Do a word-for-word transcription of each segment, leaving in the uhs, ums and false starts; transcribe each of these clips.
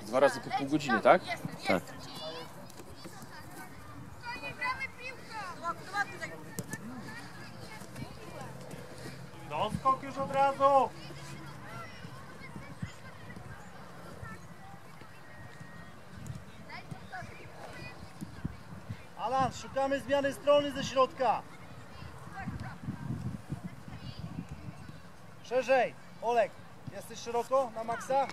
Dwa razy po pół godziny, tak? Tak. Doskok już od razu! Alan, szukamy zmiany strony ze środka. Szerzej. Olek, jesteś szeroko na maksa?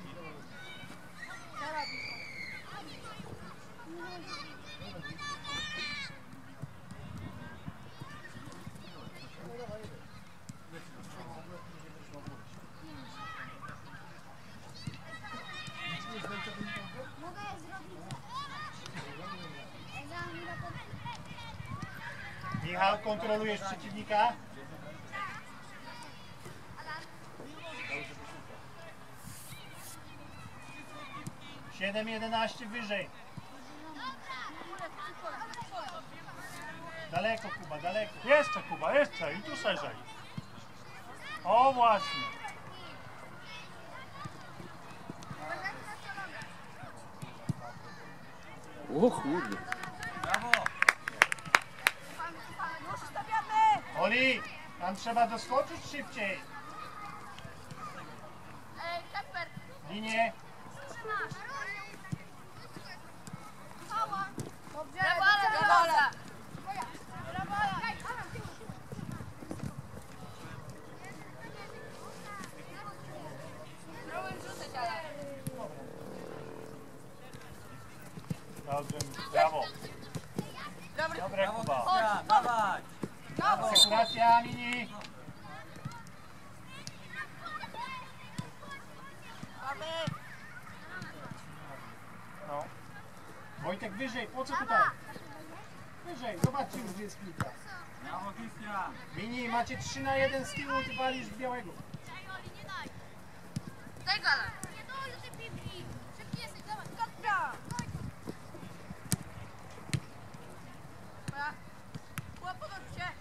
Michał, kontrolujesz przeciwnika? siedem jedenaście wyżej. Daleko, Kuba, daleko. Jeszcze, Kuba, jeszcze i tu szerzej. O, właśnie. O kurde. Oli, tam trzeba doskoczyć szybciej. Linie. Dobrze, brawo. Dobre, Kuba. Dawaj! Sekuracja, mini. No. Wojtek, wyżej, po co tutaj? Wyżej, zobaczcie już, gdzie jest piłka. Mini, macie trzy na jeden z tyłu, ty walisz w białego. Daj gala! Nie dojdę tej piłki! Szybki jesteś, dawaj! Kotka! Chłop, podchodź się!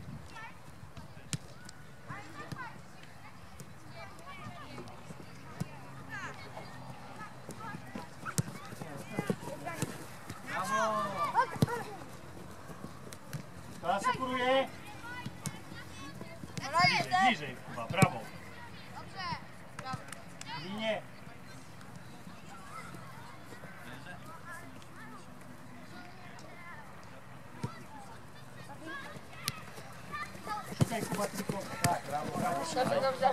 Teraz sekuruje. Bliżej, Kuba, brawo. Dobrze! Brawo! Linie. Szukaj, Kuba, tylko. Tak, brawo, brawo. Dobrze, dobrze.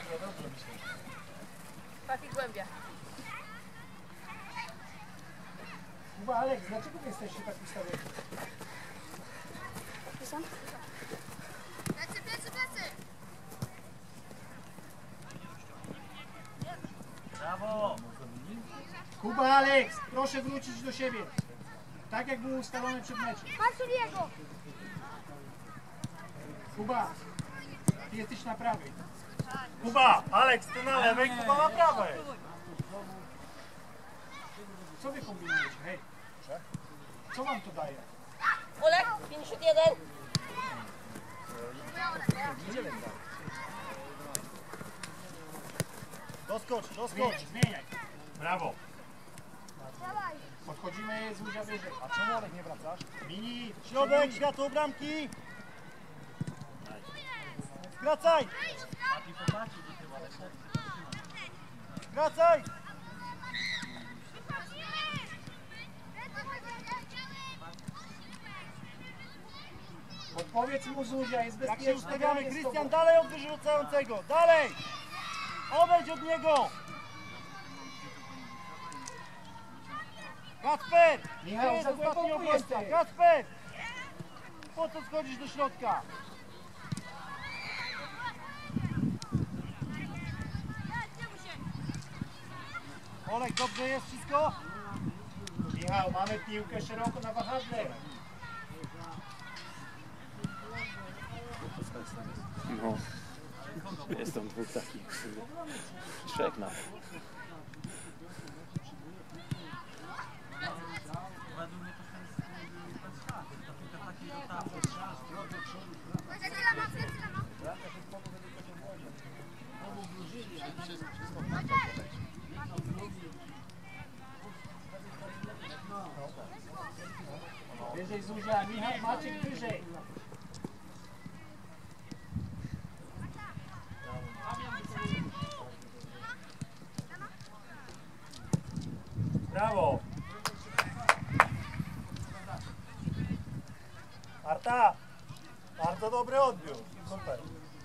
Trafi głębia. Kuba, Aleks, dlaczego wy jesteście tak ustawieni? Plecy, plecy, plecy! Brawo! Kuba, Aleks, proszę wrócić do siebie. Tak jak było ustalone przed meczem. Marsuliego! Kuba, ty jesteś na prawej. Kuba, Aleks, ty na lewej, Kuba na prawej. Co wy kombinujecie? Hej, co wam to daje? Olek, pięćdziesiąt jeden! Doskocz, doskocz. Zmieniaj. Brawo. Podchodzimy z Łuzia wyżej. A czemu Olek nie wracasz? Mini, środek, światło bramki. Skracaj. Skracaj. Podpowiedz mu Zuzia, jest bezpieczny. Jak się ustawiamy, Krystian, dalej od wyrzucającego, dalej! Odejdź od niego! Kacper! Michał, jest ostatni obrońca! Kacper! Po co schodzisz do środka? Olek, dobrze jest wszystko? Michał, mamy piłkę szeroko na wahadle. No. Jest tam dwóch takich. Trzech nawet. Zuzia, Michał, Maciek wyżej. Brawo. Marta, bardzo dobry odbiór. Super.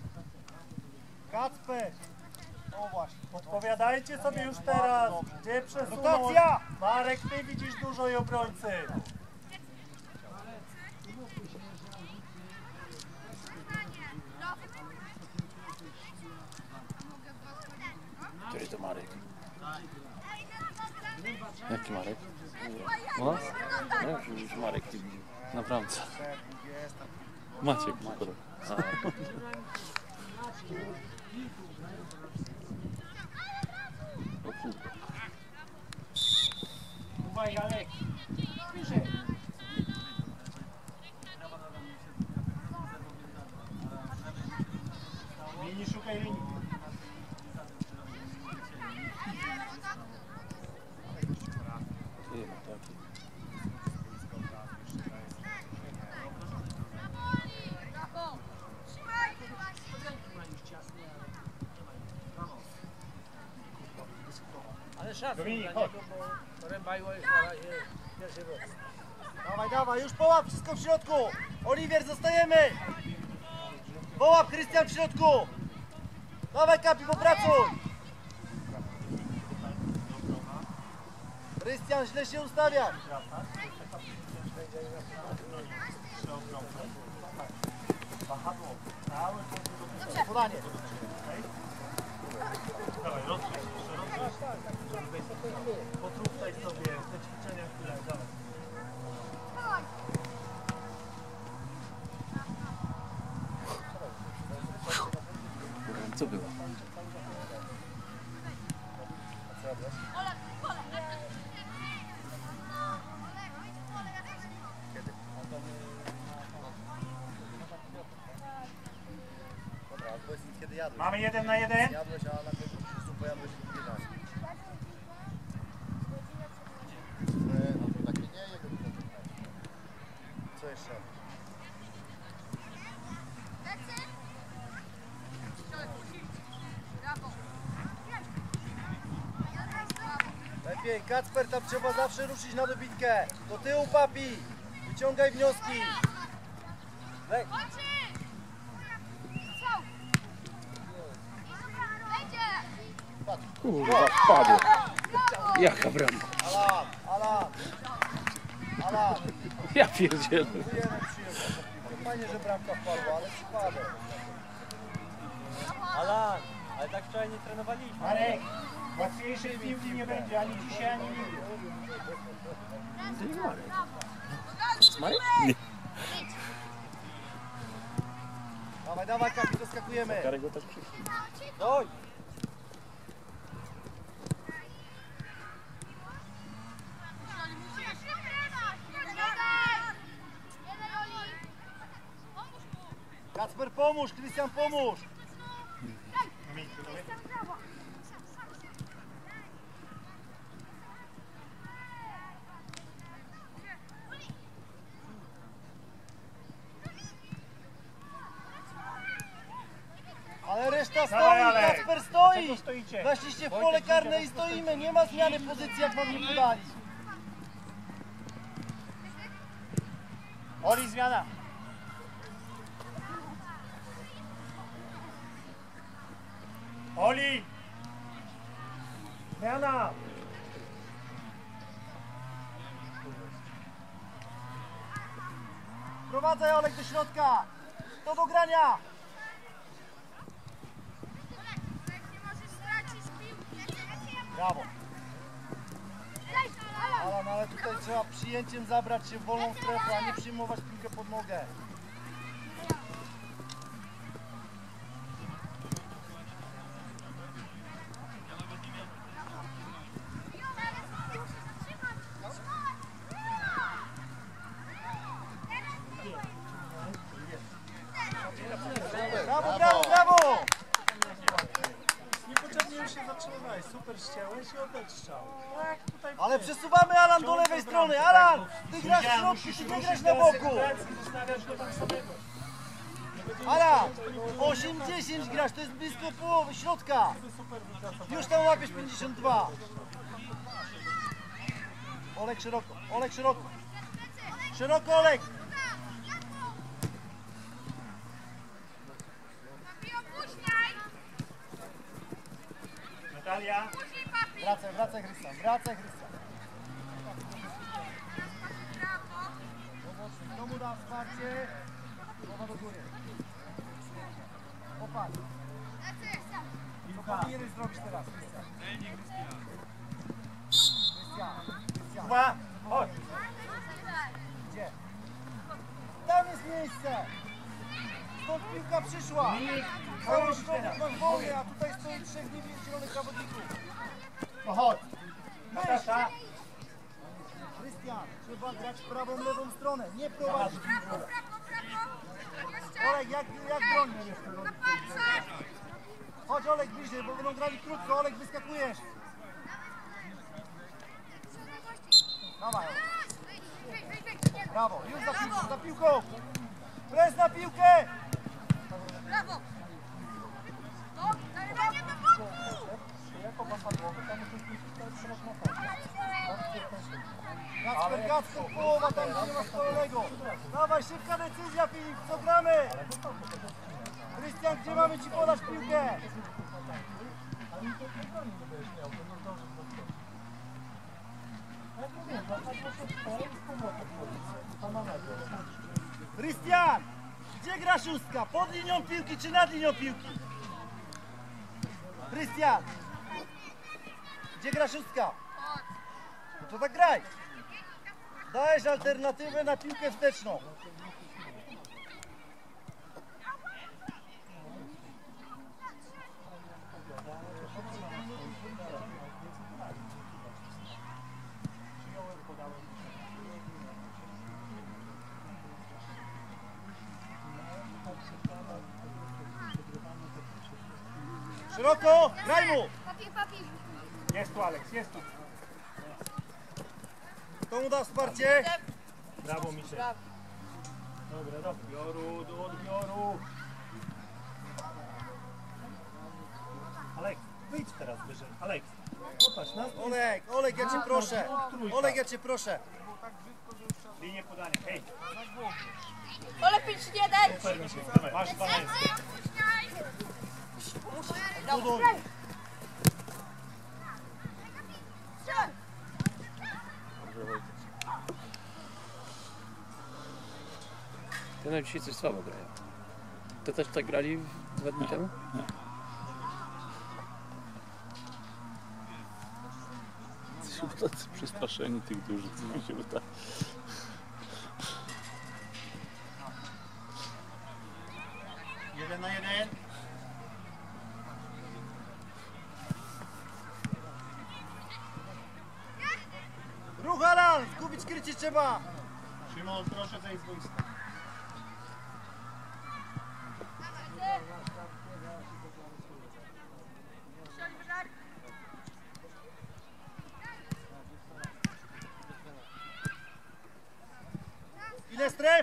Kacper. O właśnie. Podpowiadajcie sobie już teraz, gdzie przesunąć. Rotacja! Marek, ty widzisz dużo i obrońcy. Który to Marek? Jaki Marek? No? No, już Marek ty widział. Na bramce. Maciek. Maciek. A. O kurde. Uwaj, Alek. Wyżej. Linii, szukaj linii. Ty, no taki. Ale szacun Dominik, dla chodź. niego, bo Rembajło jest na razie pierwszy raz. Dawaj, dawaj, już połap wszystko w środku! Oliwier, zostajemy! Połap, Krystian w środku! Dawaj, Kapi, popracuj! Krystian, źle się ustawiasz! Podanie! Dawaj, rozpisz, rozpisz. Potruptaj sobie te ćwiczenia, które dawaj. Kurde, co było? Dobra, powiedz mi, kiedy jadłeś? Mamy jeden na jeden. Jadłeś, a nagle zupę jadłeś w drugie danie. No to takie nie, jego co jeszcze? Lepiej, Kacper, tam trzeba zawsze ruszyć na dobitkę. Do tyłu, papi. Wyciągaj wnioski. Lek. Kurwa, wpadło. Jaka bramka? Alan, Alan. Alan. Ja pierdzielę. Dziękujemy, przyjemnie. Fajnie, że bramka wpadła, ale przypadek. Alan, ale tak wczoraj nie trenowaliśmy. Marek, łatwiejszej piłki nie będzie ani dzisiaj, ani nigdy. To nie Marek. To jest Marek? Nie. Dawaj, dawaj, Kapi, doskakujemy. Karek go tak przyszli. Doj. Kacper, pomóż, Krystian, pomóż. Ale reszta stoi, Dawaj, Alek. Kacper stoi. Dlaczego stoicie? Weszliście w pole karne i stoimy, nie ma zmiany pozycji, jak wam nie podali. Oli, zmiana. Oli! Zmiana! Prowadzaj, Olek, do środka. To do grania. Brawo. Alan, ale tutaj trzeba przyjęciem zabrać się w wolną strefę, a nie przyjmować piłkę pod nogę. Brawo, brawo, brawo! Niepotrzebnie już się zatrzymaj, super ścięłeś i oddać strzał. Tak, tutaj Ale przesuwamy, Alan, do lewej strony. Alan, ty grasz w środku, ty nie grasz na boku. Zostawiasz go tam samego. Alan, osiem dziesięć grasz, to jest blisko połowy środka. Już tam łapiesz pięćdziesiąt dwa. Olek szeroko, Olek szeroko. Szeroko, Olek. Papi, opuszczaj! Natalia. Później, papi! Wracaj, wracaj, Krystian, wracaj, Krystian. Brawo! Kto mu da wsparcie? Głowa do góry. Popatrz. Co powinieneś zrobić teraz, Krystian? Krystian, Krystian. Kuba, chodź. Gdzie? Tam jest miejsce! Stąd piłka przyszła! Cały środek masz wolny, a tutaj stoi trzech niebieskich zawodników. No chodź. Myśl! Natasza. Krystian, trzeba grać w prawą, lewą stronę, nie prowadzić. Brawo, brawo, brawo! Jeszcze! Olek, jak, jak bronisz? Na palcach! Chodź, Olek, bliżej, bo będą grali krótko. Olek, wyskakujesz. Dawaj, Olek. Wyjdź, wyjdź, wyjdź, wyjdź! Brawo, już za piłką, za piłką! Pres na piłkę! Brawo! No, zarywanie do boku! Kacper, Kacper, połowa tam, gdzie nie ma spalonego. Dawaj, szybka decyzja, Filip, co gramy? Krystian, gdzie mamy ci podać piłkę? Krystian, gdzie gra szóstka? Pod linią piłki czy nad linią piłki? Krystian, gdzie gra szóstka? No to tak graj. Dajesz alternatywę na piłkę wsteczną. Szeroko, graj mu! Papi, papi! Jest tu, Aleks, jest tu. Kto mu da wsparcie? Brawo, Misiek. Dobra, dobra. Odbioru, do odbioru. Aleks, wyjdź teraz wyżej. Aleks, popatrz na Olek, Olek, ja cię proszę. Olek, ja cię proszę. linię podania. Hej, Ole, pięć jeden! super, Misiek. Dawaj, masz dwa ręce. Buduj. Ty nam dzisiaj coś słabo grają. To też tak grali dwa dni temu? Są tacy przestraszeni tych dużych, co mi się wydaje. Jeden na jeden. Ruch, Alan, zgubić krycie trzeba. Szymon, proszę zejść z boiska. Ile stref?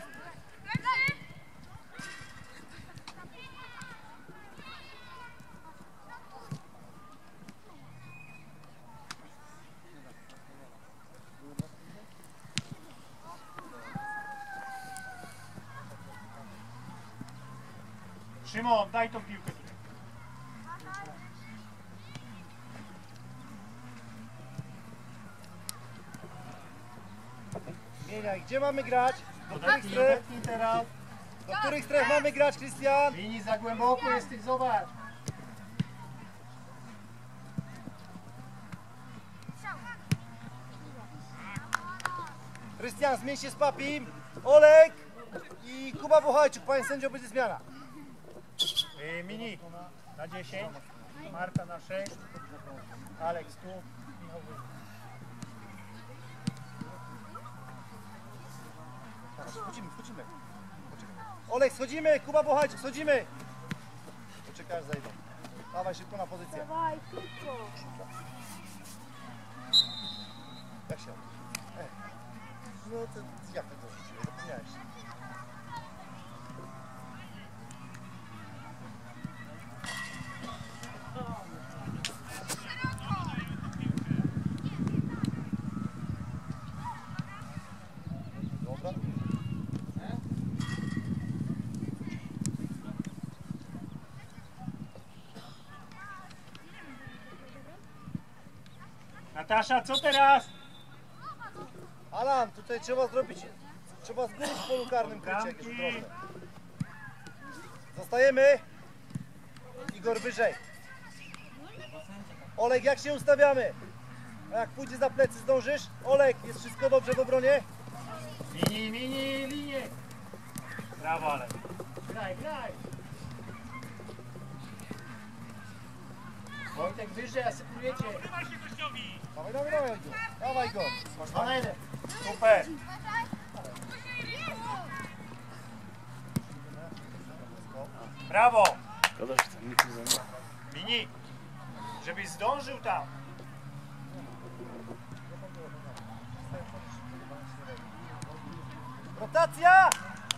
Szymon, daj tą piłkę tutaj. Zmieniaj, gdzie mamy grać? Do których Odetnij, stref? odetnij teraz. Do których stref mamy grać, Krystian? Linii za głęboko jesteś, zobacz. Krystian, zmień się z Papim. Olek i Kuba Bochajczuk. Panie sędzio, będzie zmiana. Yy, mini na dziesięć, Marta na sześć, Aleks tu, Michał wyżej. Wchodzimy, wchodzimy. Olek, schodzimy. Kuba Bochajczuk, schodzimy. Poczekaj, aż zejdą. Dawaj szybko na pozycję. Dawaj, szybko. Jak się? Ej. No to jak ty to rzuciłeś? Zapomniałeś. Dobra. Natasza, co teraz? Alan, tutaj trzeba zrobić, trzeba zgłosić w polu karnym krycie, jak jest Bramki. drobne. Zostajemy. Igor wyżej. Olek, jak się ustawiamy? A jak pójdzie za plecy, zdążysz? Olek, jest wszystko dobrze w obronie? Mini, mini, linie. Brawo, ale. Graj, graj. Wojtek wyżej, asypujecie. Dawaj, dawaj, dawaj, Igor. Dawaj, Igor. Dwa na jeden. Super. Brawo. Szkoda, że tam nikt nie zamyka. Mini, żebyś zdążył tam. Rotacja!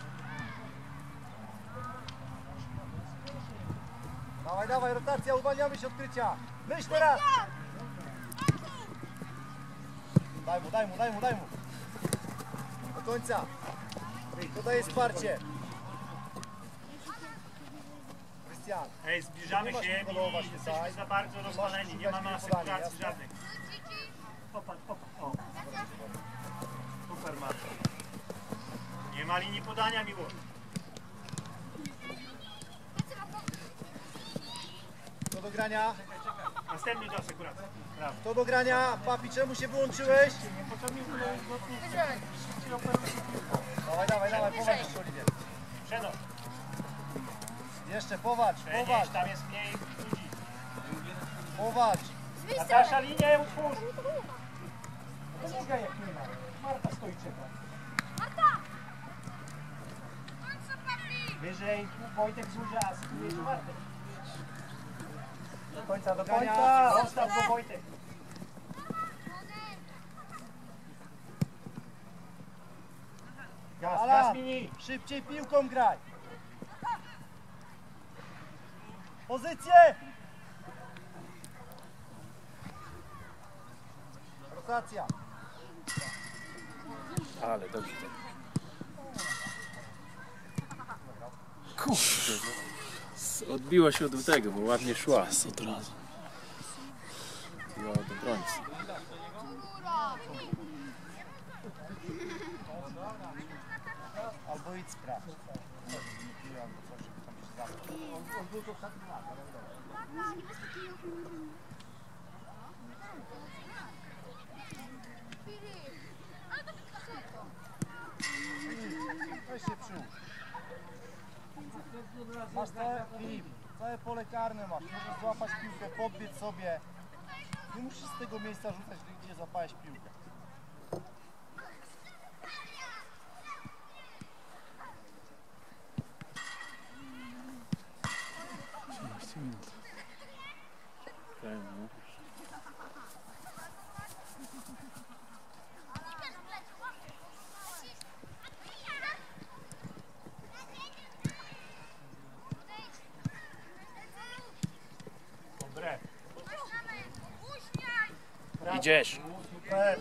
Dawaj, dawaj, rotacja, uwalniamy się od krycia. Myśl teraz! Daj mu, daj mu, daj mu, daj mu. Do końca. To daje wsparcie. Krystian. Ej, zbliżamy Nie masz się, mi polować Mini, tutaj. jesteśmy za bardzo rozpaleni, nie mamy szukać mi podania, asekuracji jasne? żadnych. Popatrz, popatrz, o. Super, Marta. Nie ma linii podania, Miłosz. To do grania. Następny do asekuracji. Brawo. To do grania. Papi, czemu się wyłączyłeś? Niepotrzebnie tyle lotnicy. Dawaj, dawaj, dawaj, powalcz jeszcze, Oliwier. Przenos. Jeszcze powalcz, Przenieś, powalcz, tam jest mniej ludzi. powalcz. Natasza, linię utwórz. Pomogę jak nie ma. Marta stoi czeka. Wyżej, tu Wojtek złuża, asygnujesz Martę. Do końca, do końca. Zostaw go, Wojtek. Gaz, Alan, gaz, Mini. szybciej piłką graj. Pozycję. Rotacja. Ale dobrze. Kurde. no. Odbiła się od tego, bo ładnie szła. Od razu. Odbiła od obrońcy. Albo idź sprawdź. Weź się przyłóż. Masz całe, Filip, całe pole karne masz. Możesz złapać piłkę, podbiec sobie. Nie musisz z tego miejsca rzucać, gdzie złapałeś piłkę. trzynaście minut. Fajnie, no. Dobre. Idziesz. Super.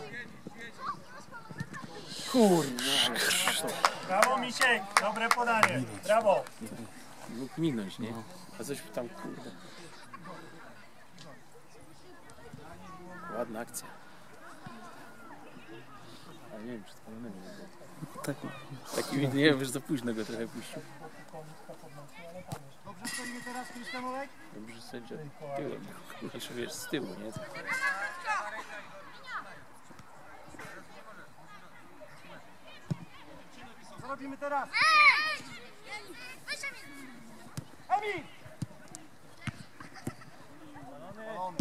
Kurde. Brawo, Misiek. Dobre podanie. Brawo. Mógł minąć, nie? A coś tam, kurde. Ładna akcja. Ale nie wiem, czy spalonego nie było. Tak. Taki, nie wiem, że za późno go trochę puścił. Dobrze stoimy teraz, Krystian Olek? Dobrze, że sędzia tyłem. Znaczy, wiesz, z tyłu, nie? Co robimy teraz? Emil! Balony.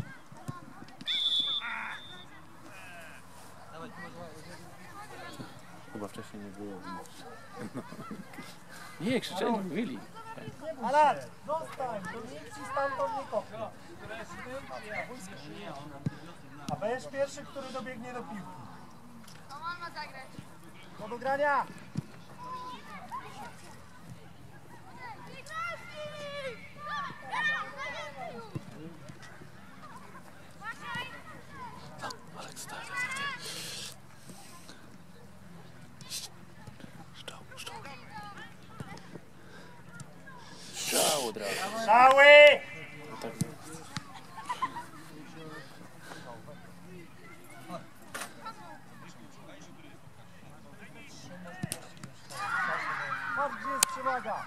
Chyba wcześniej nie było. Nie, krzyczeli, mówili. Alan, no, zostań, to nikt ci stamtąd nie kopnie. A będziesz pierwszy, który dobiegnie do piłki. To on ma zagrać. Do dogrania! Aleks, daj, daj, daj. Szczał, szczał. Szczał od razu. Strzały! No tak, Patrz, gdzie jest przewaga!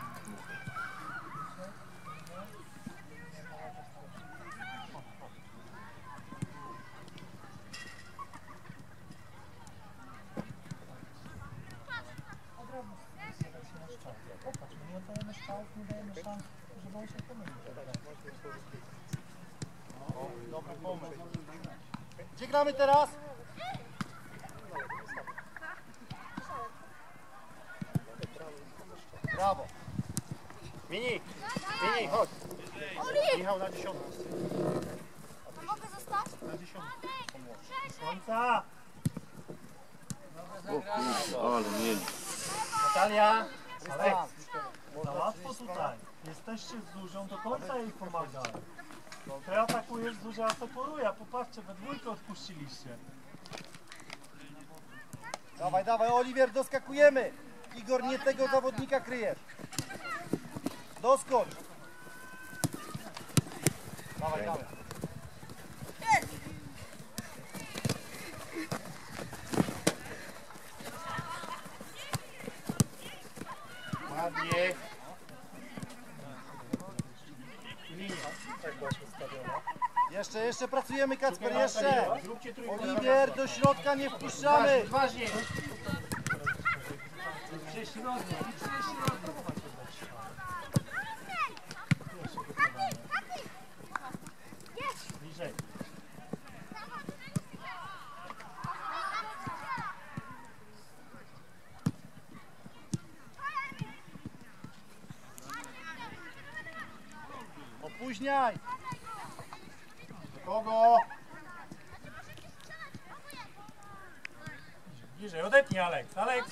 Popatrz, my nie dajemy strzałów, nie dajemy szans, żeby on się pomylił. Dobry pomysł. Gdzie gramy teraz? Brawo. Mini, Mini, chodź. Michał na dziesiątkę. To mogę zostać? Na dziesiątkę. Końca! ale mieli. Natalia! Aleks, za łatwo tutaj. Jesteście z Zuzią, do końca jej pomagaj. Ty atakujesz, Zuzia asekuruje, a popatrzcie, we dwójkę odpuściliście. Dawaj, dawaj, Oliwier, doskakujemy. Igor, nie tego zawodnika kryjesz. Doskocz. Dawaj, dawaj. Ładnie. Linia tak właśnie stawiona. Jeszcze, jeszcze pracujemy, Kacper, jeszcze. Zróbcie trójkę. Oliwier, do środka nie wpuszczamy. Ważnie. Prześrodnie, prześrodnie. Bliżej. Opóźniaj. Kogo? Bliżej, odetnij Aleks. Aleks.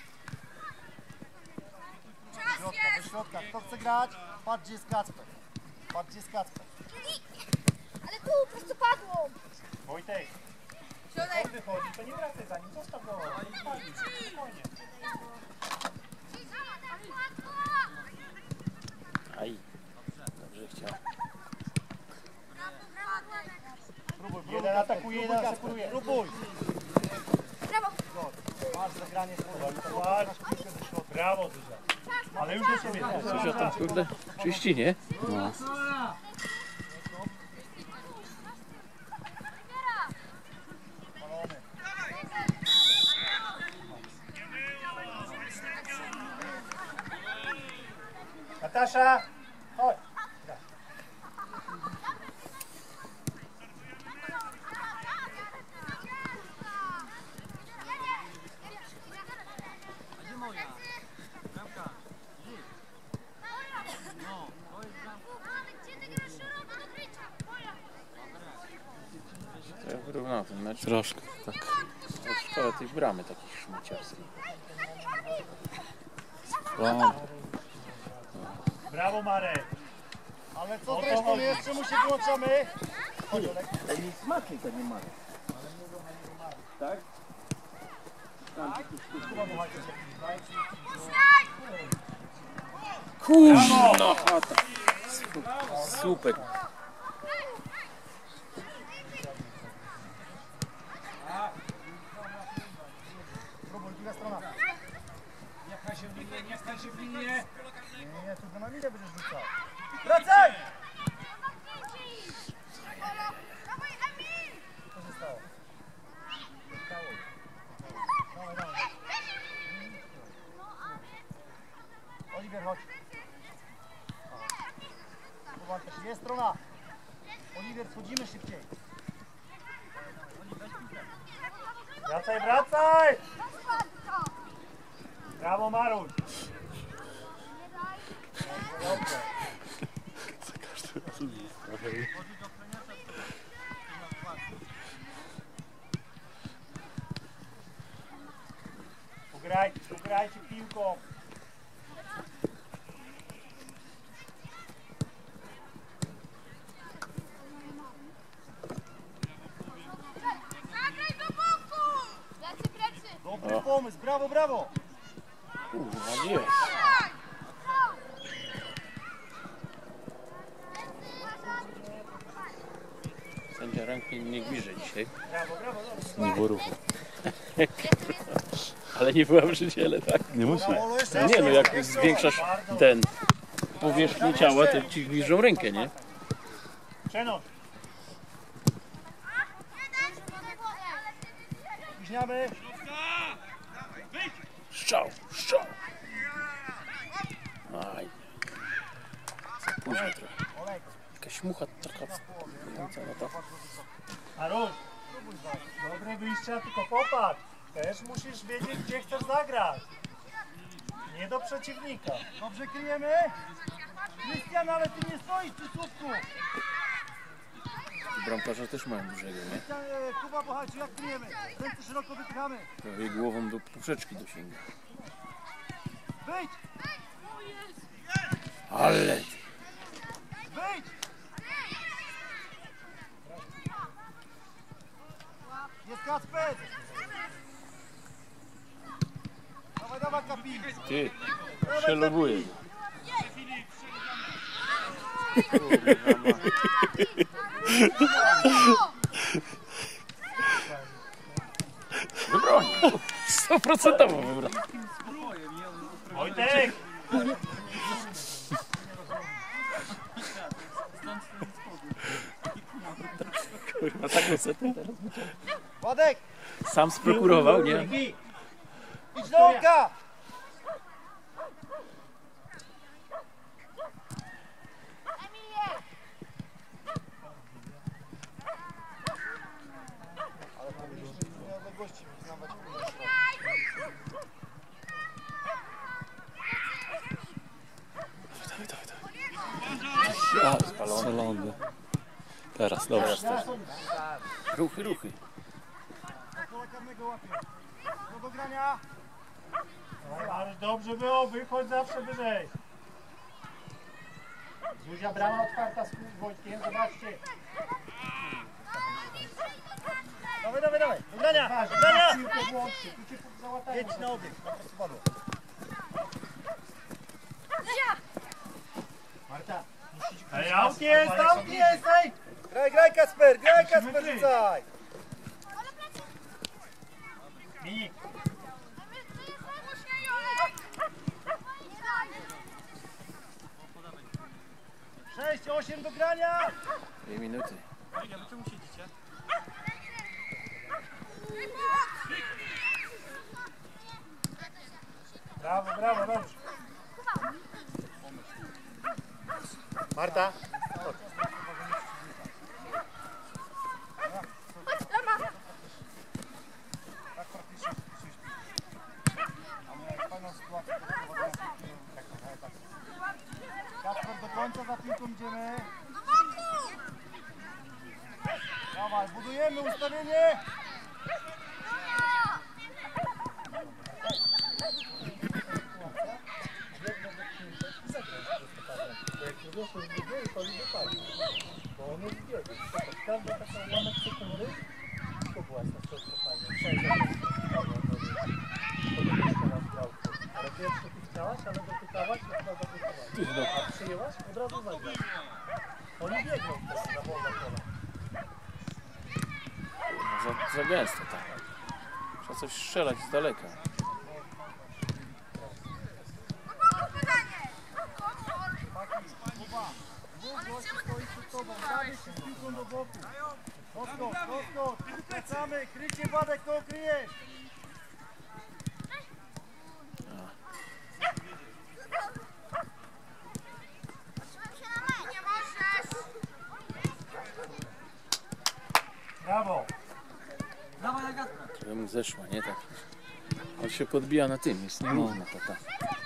Do środka, do środka. Kto chce grać? Patrz, gdzie jest Kacper. Patrz, gdzie jest Kacper. Ale tu, prostopadłą. Wojtek. Środek. On wychodzi, to nie wracaj za nim. Zostaw go. Spokojnie. Aj. Dobrze chciał. Próbuj, próbuj. Jeden Kacper, atakuje, próbuj, jeden Kacper. asekuruje. Próbuj. Brawo. Masz zagranie spróbuj. Brawo, Zuzia. Ale już do siebie. Zuzia tam kurde czyści, nie? No. Natasza, chodź. To ja wyrównał ten mecz. Troszkę, tak. Szkoda tej bramy takich szmaciarskich. Front. Brawo, Marek. Ale co zresztą jest? Czemu się wyłączamy? Chodź, Olek. Kurno chata. Super. Próbuj, druga strona. Nie pchaj się w linię, nie pchaj się w linię. Nie, nie, tu na minę będziesz rzucał. Wracaj! Co się stało? Dawaj, dawaj. Oliwier, chodź. Poważnie też jest strona. Oliwier, schodzimy szybciej. Wracaj, wracaj! Brawo, Maruś. Dobrze. grajcie piłką. Zagraj do boku! Plecy, plecy! Dobry pomysł, brawo, brawo! Kurwa, jest. Sędzia ręki nie gwiże dzisiaj. Brawo, brawo, brawo. Nie było ruchu. Ale nie była w życiele, tak? Nie musi. Brawo, jeszcze, No nie, no jeszcze, jak zwiększasz ten powierzchnię ciała, to ci gwiżdżą rękę, nie? Przenoś. Spóźniamy. Strzał, strzał. Aj. Za późno trochę. Olek, Jakaś mucha taka wpływająca na to. Aruś, dobre wyjścia, tylko popatrz. Też musisz wiedzieć, gdzie chcesz zagrać. Nie do przeciwnika. dobrze kryjemy. Krystian, ale ty nie stoisz przy słupku. Bramkarze też mają dużego, nie? Krystian, e, Kuba Bohaci, jak kryjemy? Ręce szeroko wypychamy. Prawie głową do poprzeczki dosięga. Wyjdź, Ale wyjdź. Jest Kacper. Dawaj, dawaj, Kapi. ty, przelowuje. Wybronił. Stoprocentowo wybrał. Wojtek! Kurwa, taką setę teraz. Władek, Sam sprokurował, nie? idź do oka. Ale powinniśmy w odległości wyznawać A, spalony. Salony. Teraz, dobrze. Ruchy, ruchy. Koła karnego łapie. Do dogrania. Ale dobrze było, wychodź zawsze wyżej. Zuzia, brama otwarta z Wojtkiem, zobaczcie. Dawaj, dawaj, dawaj. Dogrania, Masz, dogrania. piłkę włączcie, tu cię załatają. Jedź na obieg, po prostu padło. Marta, musisz... Ej, aut jest, aut jest, ej! Graj, graj, Kacper, graj, Musimy Kacper, kryć. rzucaj. Minik, Sześć, osiem do grania. Dwie minuty. brawo, brawo, dobrze. Marta, Tak praktycznie się śpi. A my fajną sytuację prowadzimy. Kacper, do końca za piłką idziemy. Dawaj, budujemy ustawienie. bo on jest biegły. Każda taka ułamek sekundy, to była na środku fajnie. Przejdzie. Ale pierwszy ty chciałaś, ale dotyczałaś i chyba dotyczałaś. A przyjęłaś, od razu zagrasz. Oni biegną teraz na wolne pole. Za, za gęsto tak. Trzeba coś strzelać z daleka. Dwóch gości stoi przed tobą. Damy się z piłką do boku. Doskok, doskok. Wracamy. Krycie, Władek, kogo kryjesz? Nie możesz! Brawo! Żeby mu zeszła, nie tak. On się podbija na tym, jest nierówno to tak.